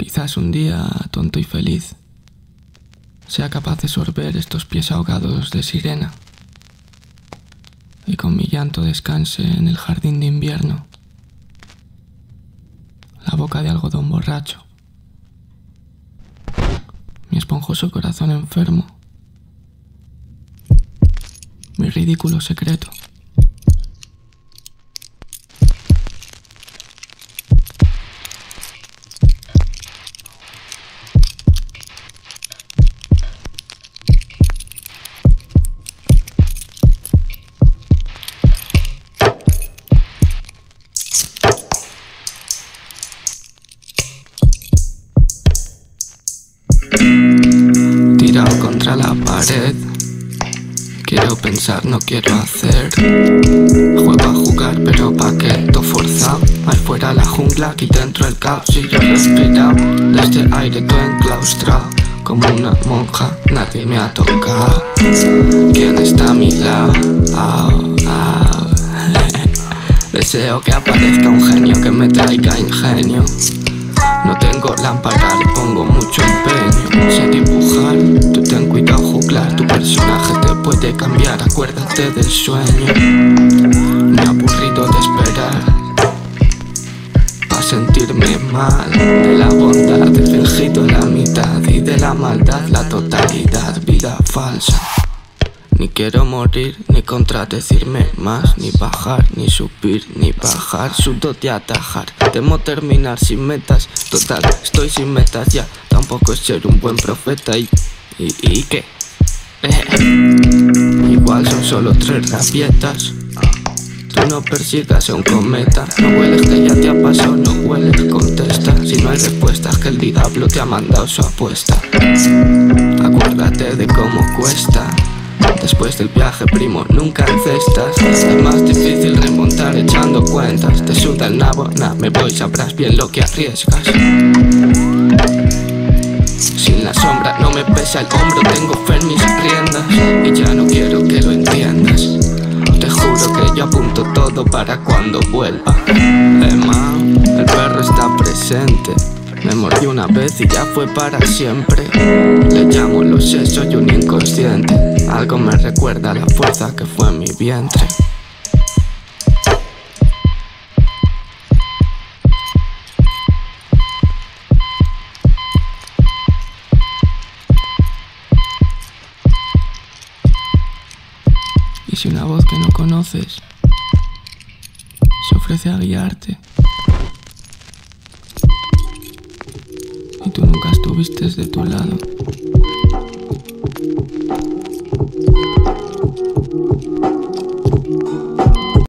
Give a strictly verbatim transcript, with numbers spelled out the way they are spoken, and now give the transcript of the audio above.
Quizás un día, tonto y feliz, sea capaz de sorber estos pies ahogados de sirena y con mi llanto descanse en el jardín de invierno, la boca de algodón borracho, mi esponjoso corazón enfermo, mi ridículo secreto. Tirado contra la pared, quiero pensar, no quiero hacer. Juego a jugar, pero pa' qué, todo forzado. Ahí fuera la jungla, aquí dentro el caos. Y yo respirado, desde el aire todo enclaustrado. Como una monja, nadie me ha tocado. ¿Quién está a mi lado? Oh, oh. Deseo que aparezca un genio que me traiga ingenio. No tengo lámpara, le pongo mucho empeño. Sé dibujar, tú ten cuidado juglar. Tu personaje te puede cambiar, acuérdate del sueño. Me he aburrido de esperar pa' sentirme mal. De la bondad he fingido la mitad y de la maldad la totalidad. Vida falsa. Ni quiero morir, ni contradecirme más, ni bajar, ni subir, ni bajar. Sudo de atajar, temo terminar sin metas. Total, estoy sin metas ya. Tampoco es ser un buen profeta y... ¿Y, y qué? Eh. Igual son solo tres rabietas. Tú no persigas a un cometa. No hueles que ya te ha pasado, no hueles, contesta. Si no hay respuestas que el diablo te ha mandado su apuesta. Acuérdate de cómo cuesta. Después del viaje, primo, nunca encestas. Es más difícil remontar echando cuentas. Te suda el nabo, nah, me voy, sabrás bien lo que arriesgas. Sin la sombra no me pesa el hombro, tengo fe en mis riendas. Y ya no quiero que lo entiendas. Te juro que yo apunto todo para cuando vuelva. Emma, el perro está presente. Me mordió una vez y ya fue para siempre. Le llamo, lo sé, soy un inconsciente. Algo me recuerda a la fuerza que fue en mi vientre. Y si una voz que no conoces se ofrece a guiarte y tú nunca estuviste de tu lado,